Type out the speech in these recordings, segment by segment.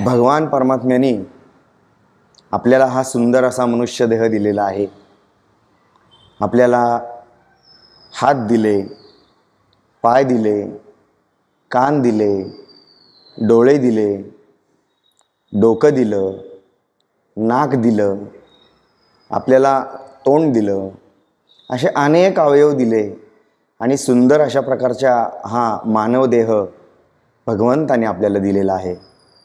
भगवान परमात्म्याने आपल्याला हा सुंदर असा मनुष्य देह दिलेला आहे. आपल्याला हात दिले, पाय दिले, कान दिले, डोळे दिले, डोकं दिलं, नाक दिलं, आपल्याला तोंड दिलं, असे अनेक अवयव दिले आणि सुंदर अशा प्रकारचा हा मानव देह भगवंताने आपल्याला दिलेला आहे.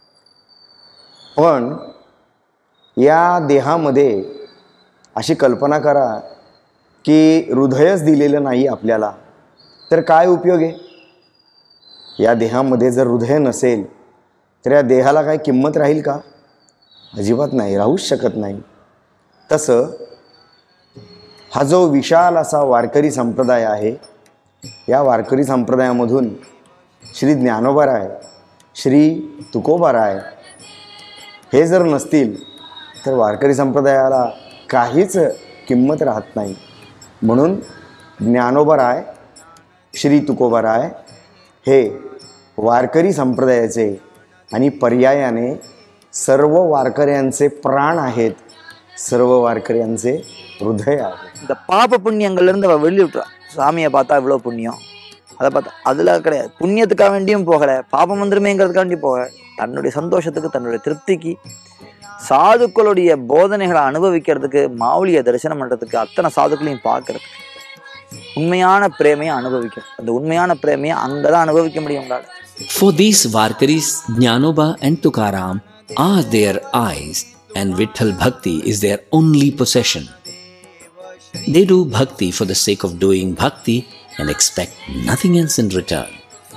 पण या देहामध्ये अशी कल्पना करा की हृदयच दिलेलं नाही आपल्याला, तर काय उपयोग आहे? या देहामध्ये जर हृदय नसेल तर या देहाला काय किंमत राहील का? अजिबात नाही, राहूच शकत नाही. तसं हा जो विशाल असा वारकरी संप्रदाय आहे, या वारकरी संप्रदायामधून श्री ज्ञानोबाराय, श्री तुकोबाराय हे जर नसतील तर वारकरी संप्रदायाला काहीच किंमत राहत नाही. म्हणून ज्ञानोबाराय, श्री तुकोबाराय हे वारकरी संप्रदायाचे आणि पर्यायाने सर्व वारकऱ्यांचे प्राण आहेत, सर्व वारकऱ्यांचे हृदय आहे. இந்த பாப புண்ணியங்கள்லேருந்து அவள் வெளியே விட்டுறா. சாமியை பார்த்தா இவ்வளோ புண்ணியம், அதை பார்த்தா அதில் கிடையாது. புண்ணியத்துக்காக வேண்டியும் போகலை, பாபம் வந்துருமேங்கிறதுக்காண்டி போக, தன்னுடைய சந்தோஷத்துக்கு தன்னுடைய திருப்திக்கு சாதுக்களுடைய போதனைகளை அனுபவிக்கிறதுக்கு, மாவுளியை தரிசனம் பண்ணுறதுக்கு, அத்தனை சாதுக்களையும் பார்க்கறதுக்கு உண்மையான பிரேமையை அனுபவிக்கிறது. அந்த உண்மையான பிரேமையை அங்கே தான் அனுபவிக்க முடியும் உங்களால். For these Varkaris, Jnanoba and Tukaram are their eyes and Vitthal Bhakti is their only possession. They do bhakti for the sake of doing bhakti and expect nothing else in return.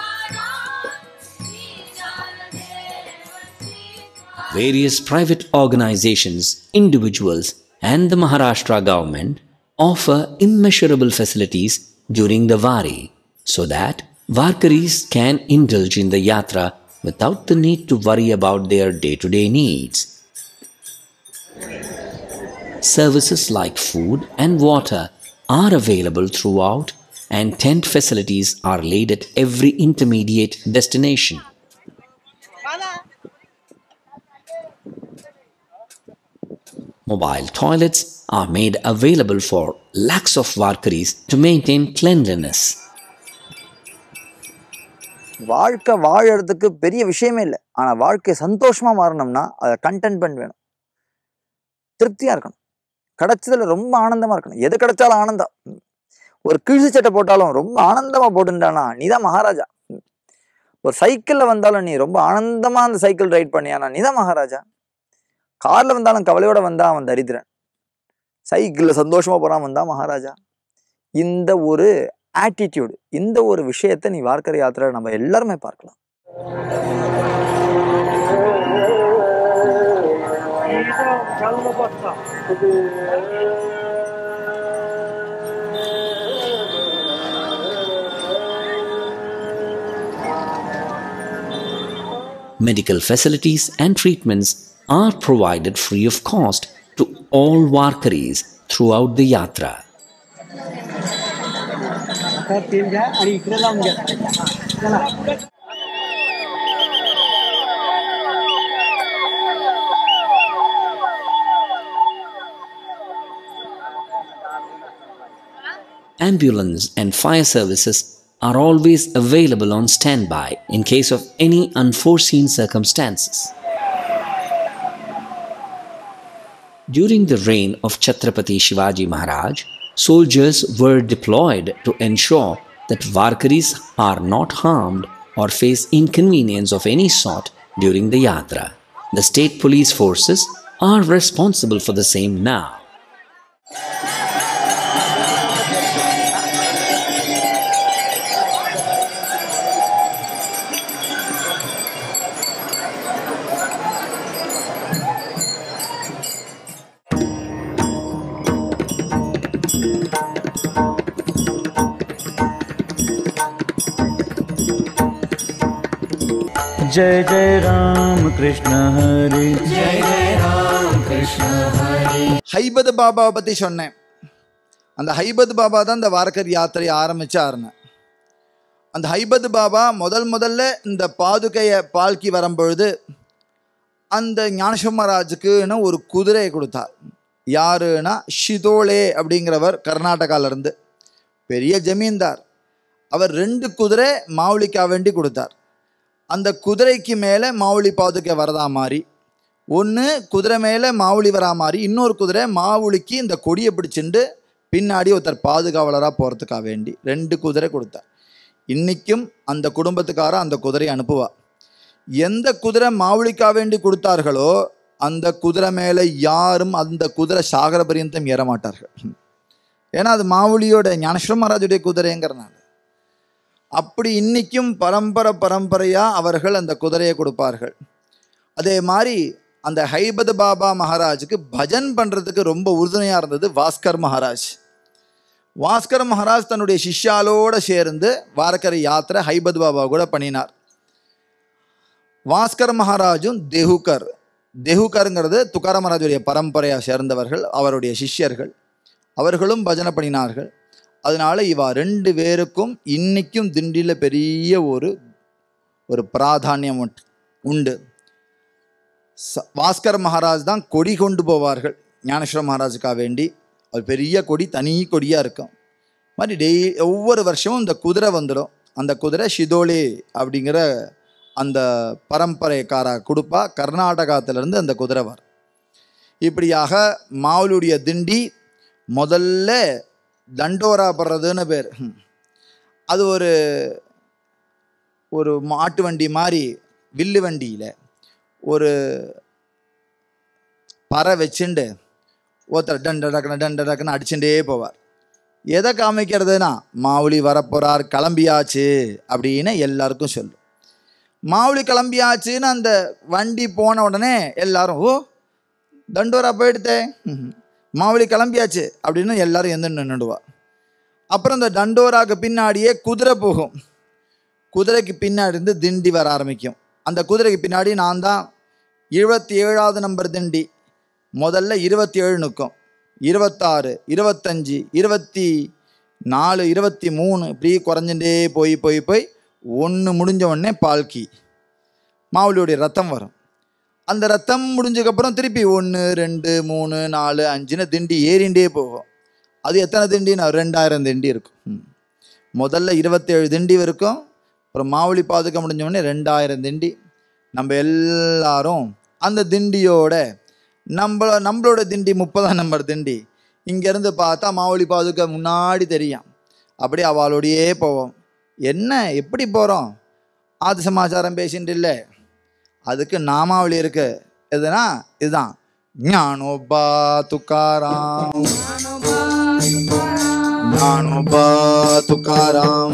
Various private organizations, individuals and the Maharashtra government offer immeasurable facilities during the Vari so that Varkaris can indulge in the yatra without the need to worry about their day-to-day needs. Services like food and water are available throughout and tent facilities are laid at every intermediate destination. Mobile toilets are made available for lakhs of Varkaris to maintain cleanliness. வாழ்க்கை வாழறதுக்கு பெரிய விஷயமே இல்லை. ஆனால் வாழ்க்கை சந்தோஷமாக மாறணும்னா அதை கண்டென்ட்மெண்ட் வேணும், திருப்தியாக இருக்கணும், கிடைச்சதுல ரொம்ப ஆனந்தமாக இருக்கணும். எது கிடைச்சாலும் ஆனந்தம். ஒரு கிழிசு சட்டை போட்டாலும் ரொம்ப ஆனந்தமாக போட்டுட்டானா நீ தான் மகாராஜா. ஒரு சைக்கிளில் வந்தாலும் நீ ரொம்ப ஆனந்தமாக அந்த சைக்கிள் ரைட் பண்ணியானா நீ தான் மகாராஜா. காரில் வந்தாலும் கவலையோட வந்தா அவன் தரித்திரன், சைக்கிளில் சந்தோஷமாக போகிறான் வந்தா மகாராஜா. இந்த ஒரு ஆட்டிடியூடு, இந்த ஒரு விஷயத்தை நீ வார்க்கரை யாத்திரை நம்ம எல்லாருமே பார்க்கலாம். Medical facilities and treatments are provided free of cost to all Varkaris throughout the yatra. Ambulance and fire services are always available on standby in case of any unforeseen circumstances. During the reign of Chhatrapati Shivaji Maharaj, soldiers were deployed to ensure that Varkaris are not harmed or face inconvenience of any sort during the yatra. The state police forces are responsible for the same now. जय जय राम कृष्ण हरे, जय जय राम कृष्ण हरे. ஹைபத் பாபாவை பற்றி சொன்னேன். அந்த ஹைபத் பாபா தான் இந்த வாரக்கர் யாத்திரையை ஆரம்பிச்சாருன்னு. அந்த ஹைபத் பாபா முதல்ல இந்த பாதுகையை பால்கி வரும்பொழுது அந்த ஞானேஸ்வர மகாராஜுக்குன்னு ஒரு குதிரையை கொடுத்தார். யாருன்னா ஷிதோலே அப்படிங்கிறவர் கர்நாடகாவிலேருந்து பெரிய ஜமீன்தார். அவர் 2 குதிரை மாவுளிக்காக வேண்டி கொடுத்தார். அந்த குதிரைக்கு மேலே மாவுளி பாதுகை வரதா மாதிரி, ஒன்று குதிரை மேலே மாவுளி வரா மாதிரி, இன்னொரு குதிரை மாவுளிக்கு இந்த கொடியை பிடிச்சிட்டு பின்னாடி ஒருத்தர் பாதுகாவலராக போகிறதுக்காக வேண்டி 2 குதிரை கொடுத்தார். இன்றைக்கும் அந்த குடும்பத்துக்கார அந்த குதிரையை அனுப்புவார். எந்த குதிரை மாவுளிக்காக வேண்டி கொடுத்தார்களோ அந்த குதிரை மேலே யாரும் அந்த குதிரை சாகர பரியந்தம் ஏறமாட்டார்கள். ஏன்னா அது மாவுளியோட ஞானேஸ்வர மகாராஜுடைய குதிரைங்கிறனால. அப்படி இன்றைக்கும் பரம்பரையாக அவர்கள் அந்த குதிரையை கொடுப்பார்கள். அதே மாதிரி அந்த ஹைபத் பாபா மகாராஜுக்கு பஜன் பண்ணுறதுக்கு ரொம்ப உறுதுணையாக இருந்தது வாஸ்கர் மகாராஜ். வாஸ்கர் மகாராஜ் தன்னுடைய சிஷ்யாலோடு சேர்ந்து வாரக்கரி யாத்திரை ஹைபத் பாபா கூட பண்ணினார். வாஸ்கர் மகாராஜும் தேஹுக்கருங்கிறது துக்காராம் மகாராஜுடைய பரம்பரையாக சேர்ந்தவர்கள், அவருடைய சிஷ்யர்கள். அவர்களும் பஜனை பண்ணினார்கள். அதனால இவா 2 பேருக்கும் இன்னைக்கும் திண்டியில் பெரிய ஒரு பிராதானியம் உண்டு. வாஸ்கர் மகாராஜ் தான் கொடி கொண்டு போவார்கள் ஞானேஸ்வர மகாராஜுக்காக வேண்டி. அது பெரிய கொடி, தனி கொடியாக இருக்கும். மாதிரி ஒவ்வொரு வருஷமும் இந்த குதிரை வந்துடும். அந்த குதிரை ஷிதோலே அப்படிங்கிற அந்த பரம்பரைக்கார கொடுப்பா. கர்நாடகத்திலேருந்து அந்த குதிரை வரும். இப்படியாக மாவுளுடைய திண்டி முதல்ல தண்டோரா படுறதுன்னு பேர். அது ஒரு மாட்டு வண்டி மாதிரி வில்லு வண்டியில் ஒரு பறை வச்சுண்டு ஒருத்தர் டண்டடக்குன்னு அடிச்சுட்டே போவார். எதை காமிக்கிறதுனா மாவுளி வரப்போகிறார், கிளம்பியாச்சு அப்படின்னு எல்லாருக்கும் சொல்லும். மாவுளி கிளம்பியாச்சுன்னு அந்த வண்டி போன உடனே எல்லாரும் ஓ தண்டோரா போயிடுத்தே, மாவுளி கிளம்பியாச்சு அப்படின்னு எல்லாரும் எந்த நின்றுடுவா. அப்புறம் இந்த தண்டோராக்கு பின்னாடியே குதிரை போகும். குதிரைக்கு பின்னாடி இருந்து திண்டி வர ஆரம்பிக்கும். அந்த குதிரைக்கு பின்னாடி நான் தான் 27வது நம்பர் திண்டி. முதல்ல 27 நிற்கும், 26, 25, 24, 23 இப்படி குறைஞ்சுட்டே போய் 1 முடிஞ்ச உடனே பால்கி மாவுளியுடைய ரத்தம் வரும். அந்த ரத்தம் முடிஞ்சதுக்கப்புறம் திருப்பி 1, 2, 3, 4, 5ன்னு திண்டி ஏறிண்டே போகும். அது எத்தனை திண்டின்னா 2000 திண்டி இருக்கும். முதல்ல 27 திண்டி இருக்கும். அப்புறம் மாவுளி பாதுகா முடிஞ்ச உடனே 2000 திண்டி. நம்ம எல்லாரும் அந்த திண்டியோட நம்மளோட திண்டி 30ஆம் நம்பர் திண்டி. இங்கேருந்து பார்த்தா மாவுளி பாதுகா முன்னாடி தெரியும். அப்படியே அவளோடையே போவோம். என்ன எப்படி போகிறோம், ஆதி சமாச்சாரம் பேசிட்டு இல்லை, அதுக்கு நாமாவளி இருக்கு. எதுனா இதுதான் ஞானோபா துக்காராம், ஞானோபா துக்காராம்,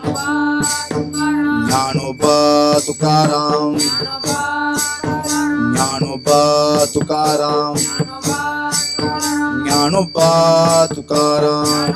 ஞானோபா துக்காராம், ஞானோபா துக்காராம், ஞானோபா துக்காராம்,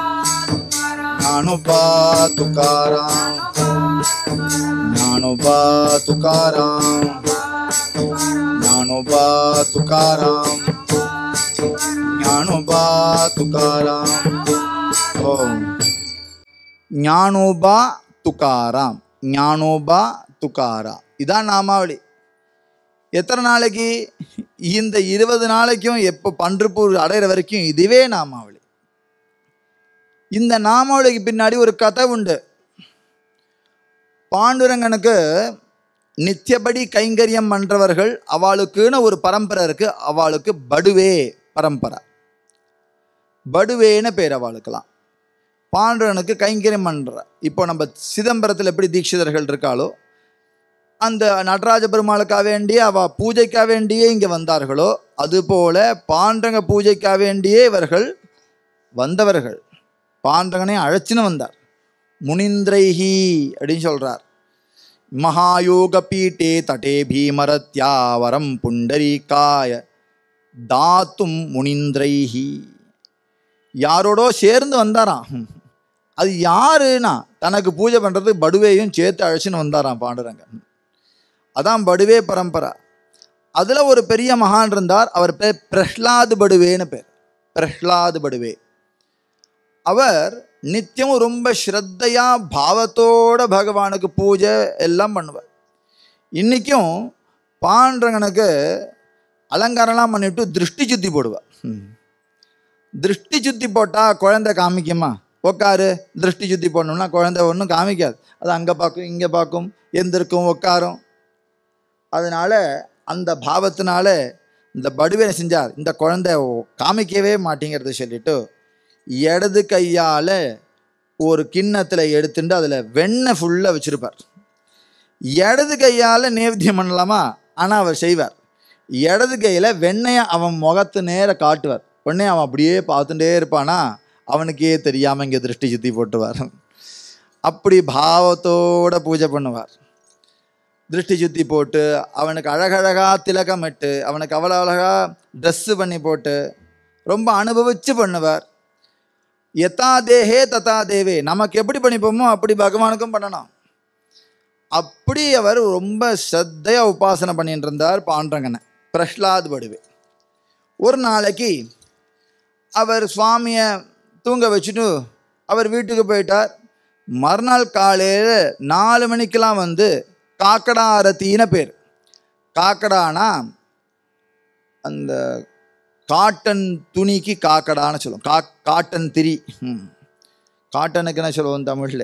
ஞானோபா துக்காராம், ஞானோபா துக்காராம், ஞானோபா துக்காராம், ஞானோபா துக்காராம். ஓம் ஞானோபா துக்காராம், ஞானோபா துக்காரா. இதான் நாமாவளி. எத்தனை நாளைக்கு? இந்த 20 நாளைக்கும் எப்போ பன்றிப்பூர் அடையிற வரைக்கும் இதுவே நாமாவளி. இந்த நாமாவளிக்கு பின்னாடி ஒரு கதை உண்டு. பாண்டுரங்கனுக்கு நித்தியபடி கைங்கரியம் பண்ணுறவர்கள் அவளுக்குன்னு ஒரு பரம்பரை இருக்குது. அவளுக்கு படுவே பரம்பரை, படுவேன்னு பேர் அவளுக்கெல்லாம். பாண்டுரனுக்கு கைங்கரியம் பண்ணுற, இப்போ நம்ம சிதம்பரத்தில் எப்படி தீட்சிதர்கள் இருக்காளோ அந்த நடராஜ பெருமாளுக்காக வேண்டிய அவள் பூஜைக்காக வேண்டியே இங்கே வந்தார்களோ அதுபோல் பாண்டரங்க பூஜைக்காக வேண்டியே இவர்கள் வந்தவர்கள். பாண்டரங்கனை அழைச்சின்னு வந்தார். முனிந்திரைஹி அப்படின்னு சொல்கிறார். மகாயோக பீட்டே தட்டே பீமரத்யாவரம் புண்டரீகாய தாத்தும் முனிந்திரைஹி. யாரோடோ சேர்ந்து வந்தாராம். அது யாருன்னா தனக்கு பூஜை பண்ணுறதுக்கு படுவேயும் சேர்த்து அழைச்சின்னு வந்தாராம் பாண்டுரங்கன். அதான் படுவே பரம்பரை. அதில் ஒரு பெரிய மகான் இருந்தார். அவர் பேர் பிரஹ்லாத் படுவேன்னு பேர். பிரஹ்லாத் படுவே. அவர் நித்தியமும் ரொம்ப ஸ்ரத்தையாக பாவத்தோட பகவானுக்கு பூஜை எல்லாம் பண்ணுவார். இன்றைக்கும் பாண்டரங்கனுக்கு அலங்காரம்லாம் பண்ணிவிட்டு திருஷ்டி சுத்தி போடுவா. திருஷ்டி சுத்தி போட்டால் குழந்தை காமிக்குமா? உட்காரு, திருஷ்டி சுத்தி போடணும்னா குழந்தை ஒன்றும் காமிக்காது. அது அங்கே பார்க்கும், இங்கே பார்க்கும், எந்திருக்கும், உட்காரும். அதனால அந்த பாவத்தினால இந்த படுவை செஞ்சார், இந்த குழந்தை காமிக்கவே மாட்டேங்கிறத சொல்லிட்டு இடது கையால் ஒரு கிண்ணத்தில் எடுத்துட்டு அதில் வெண்ணெய் ஃபுல்லாக வச்சுருப்பார். இடது கையால் நேவேத்தியம் பண்ணலாமா? ஆனால் அவர் செய்வார். இடது கையில் வெண்ணெயை அவன் முகத்து நேர காட்டுவார். உடனே அவன் அப்படியே பார்த்துட்டே இருப்பானா, அவனுக்கே தெரியாமல் இங்கே திருஷ்டி சுத்தி போட்டுவார். அப்படி பாவத்தோடு பூஜை பண்ணுவார். திருஷ்டி சுத்தி போட்டு அவனுக்கு அழகழகாக திலகம் இட்டு அவனுக்கு அவ்வளோ அழகாக ட்ரெஸ்ஸு பண்ணி போட்டு ரொம்ப அனுபவித்து பண்ணுவார். யதா தேஹே ததா தேவே, நமக்கு எப்படி பண்ணிப்போமோ அப்படி பகவானுக்கும் பண்ணணும். அப்படி அவர் ரொம்ப ஸ்ரத்தையாக உபாசனை பண்ணிட்டு இருந்தார் பாண்டரங்கனை, பிரஹ்லாத் படுவே. ஒரு நாளைக்கு அவர் சுவாமியை தூங்க வச்சுட்டு அவர் வீட்டுக்கு போயிட்டார். மறுநாள் காலையில் 4 மணிக்கெலாம் வந்து காக்கடா ஆரத்தின்னு பேர். காக்கடானா அந்த காட்டன் துணிக்கு காக்கடான்னு சொல்லுவோம். காட்டன் திரி, காட்டனுக்கு என்ன சொல்லுவோம் தமிழில்?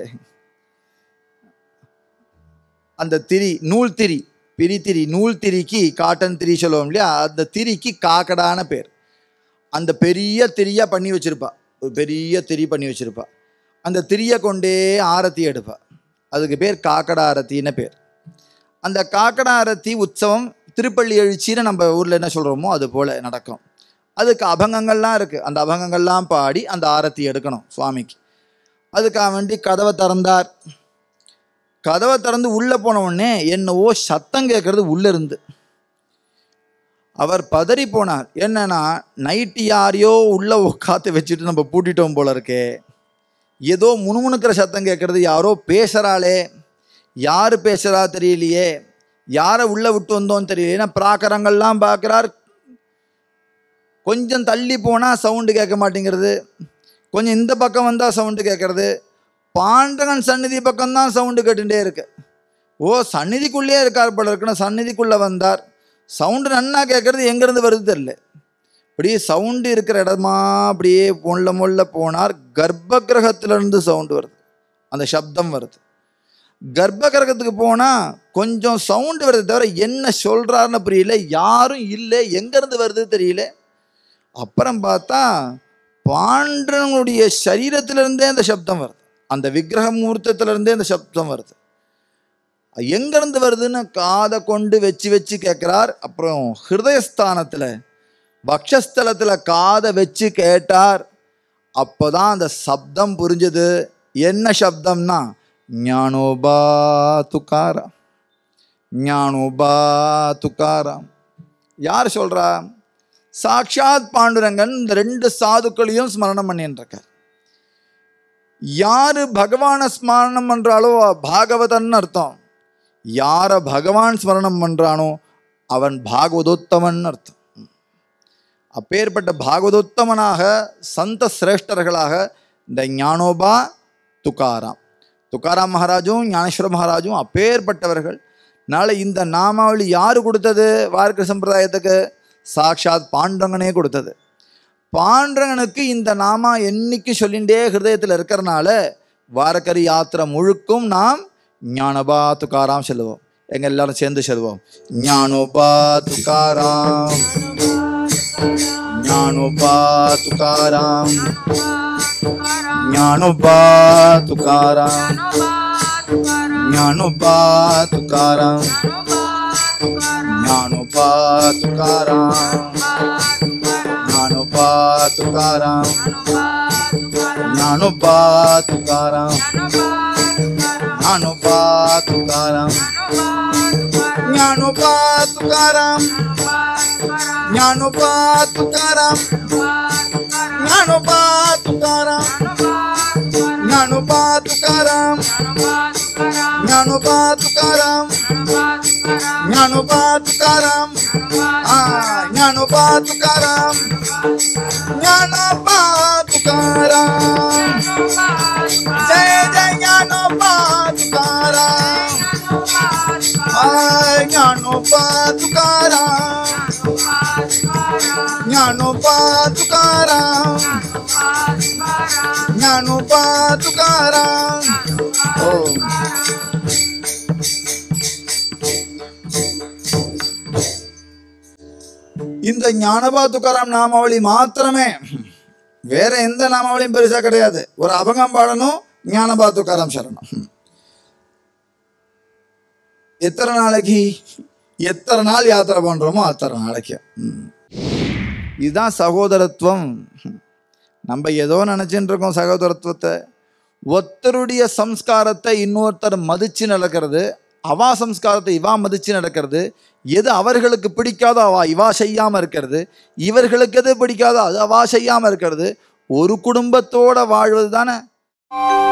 அந்த திரி, நூல் திரி, பிரித்திரி, நூல் திரிக்கு காட்டன் திரி சொல்லுவோம் இல்லையா? அந்த திரிக்கு காக்கடான பேர். அந்த பெரிய திரியாக பண்ணி வச்சுருப்பா, ஒரு பெரிய திரி பண்ணி வச்சுருப்பா. அந்த திரியை கொண்டே ஆரத்தி எடுப்பா. அதுக்கு பேர் காக்கடா ஆரத்தின்னு பேர். அந்த காக்கடா ஆரத்தி உற்சவம் திருப்பள்ளி எழுச்சின்னு நம்ம ஊரில் என்ன சொல்கிறோமோ அது போல் நடக்கும். அதுக்கு அபங்கங்கள்லாம் இருக்குது. அந்த அபங்கங்கள்லாம் பாடி அந்த ஆரத்தி எடுக்கணும் சுவாமிக்கு. அதுக்காக வேண்டி கதவை திறந்தார். கதவை திறந்து உள்ளே போன உடனே என்னவோ சத்தம் கேட்கறது உள்ளே இருந்து. அவர் பதறி போனார். என்னன்னா, நைட்டு யாரையோ உள்ளே உட்காத்து வச்சுட்டு நம்ம பூட்டிட்டோம் போல இருக்கே, ஏதோ முணுமுணுக்கிற சத்தம் கேட்கறது, யாரோ பேசுகிறாளே, யார் பேசுகிறா தெரியலையே, யாரை உள்ளே விட்டு வந்தோன்னு தெரியல. ஏன்னா பிராக்கரங்கள்லாம் பார்க்குறார். கொஞ்சம் தள்ளி போனால் சவுண்டு கேட்க மாட்டேங்கிறது, கொஞ்சம் இந்த பக்கம் வந்தால் சவுண்டு கேட்குறது. பாண்டரங்கன் சந்நிதி பக்கம்தான் சவுண்டு கேட்டுகிட்டே இருக்கு. ஓ, சந்நிதிக்குள்ளே இருக்கார் போல இருக்குன்னு சந்நிதிக்குள்ளே வந்தார். சவுண்டு நன்னா கேட்குறது, எங்கேருந்து வருது தெரியல. அப்படியே சவுண்டு இருக்கிற இடமா அப்படியே மொல்ல போனார். கர்ப்ப கிரகத்திலேருந்து சவுண்டு வருது, அந்த சப்தம் வருது. கர்ப்ப கிரகத்துக்கு போனால் கொஞ்சம் சவுண்டு வருது தவிர என்ன சொல்கிறாருன்னு புரியல, யாரும் இல்லை, எங்கேருந்து வருது தெரியல. அப்புறம் பார்த்தா பாண்டரனுடைய சரீரத்திலிருந்தே அந்த சப்தம் வருது, அந்த விக்கிரக மூர்த்தத்திலிருந்தே அந்த சப்தம் வருது. எங்கேருந்து வருதுன்னு காதை கொண்டு வச்சு கேட்குறார். அப்புறம் ஹிருதயஸ்தானத்தில் பக்ஷஸ்தலத்தில் காதை வச்சு கேட்டார். அப்போ தான் அந்த சப்தம் புரிஞ்சது. என்ன சப்தம்னா ஞானோபா துக்காராம், ஞானோபா துக்காராம். யார் சொல்கிறா? சாக்ஷாத் பாண்டுரங்கன் இந்த 2 சாதுக்களையும் ஸ்மரணம் பண்ணின்னு இருக்கார். யார் பகவானை ஸ்மரணம் பண்ணுறாலோ பாகவதன்னு அர்த்தம். யாரை பகவான் ஸ்மரணம் பண்ணுறானோ அவன் பாகவதோத்தமன் அர்த்தம். அப்பேற்பட்ட பாகவதோத்தமனாக சந்த சிரேஷ்டர்களாக இந்த ஞானோபா துக்காராம், துக்காராம் மகாராஜும் ஞானேஸ்வர மகாராஜும் அப்பேற்பட்டவர்கள். நாளை இந்த நாமாவளி யார் கொடுத்தது வார்க்க சம்பிரதாயத்துக்கு? சாக்ஷாத் பாண்டரங்கனே கொடுத்தது. பாண்டரங்கனுக்கு இந்த நாமா என்னைக்கு சொல்லிகிட்டே ஹிருதயத்தில் இருக்கிறனால வாரக்கரி யாத்திரை முழுக்கும் நாம் ஞானோபா துக்காராம் சொல்லுவோம். எங்க எல்லாரும் சேர்ந்து சொல்லுவோம். ஞானோபா துக்காராம், ஞானோபா துக்காராம், ஞானோபா துக்காராம், ஞானோபா துக்காராம், ஞானோபா துக்காராம், ஞானோபா துக்காராம், ஞானோபா துக்காராம், ஞானோபா துக்காராம், ஞானோபா துக்காராம், ஞானோபா துக்காராம், ஞானோபா துக்காராம், ஞானோபா துக்காராம், ஞானோபா துக்காராம், ஞானோபா துக்காராம், ஞானோபா துக்காராம், ஞானோபா துக்காராம், ஜெய ஜெய ஞானோபா துக்காராம், ஞானோபா ज्ञानोबा तुकाराम, ज्ञानोबा तुकाराम, ज्ञानोबा तुकाराम. ओम. இந்த ஞானபா துக்காராம் நாமாவளி மாத்திரமே, வேற எந்த நாமாவளியும் பெருசா கிடையாது. ஒரு அபங்கம் பாடணும், ஞானபா துக்காராம் சரணம். எத்தனை நாளைக்கு, எத்தனை நாள் யாத்திரை பண்றோமோ அத்தனை நாளைக்கு. இதுதான் சகோதரத்துவம். நம்ம ஏதோ நினைச்சுட்டு இருக்கோம் சகோதரத்துவத்தை. ஒருத்தருடைய சம்ஸ்காரத்தை இன்னொருத்தர் மதிச்சு நடக்கிறது, அவா சம்ஸ்காரத்தை இவா மதிச்சு நடக்கிறது, எது அவர்களுக்கு பிடிக்காதோ அவா இவா செய்யாம இருக்கிறது, இவர்களுக்கு எது பிடிக்காதோ அது அவா செய்யாம இருக்கிறது, ஒரு குடும்பத்தோட வாழ்வது தானே.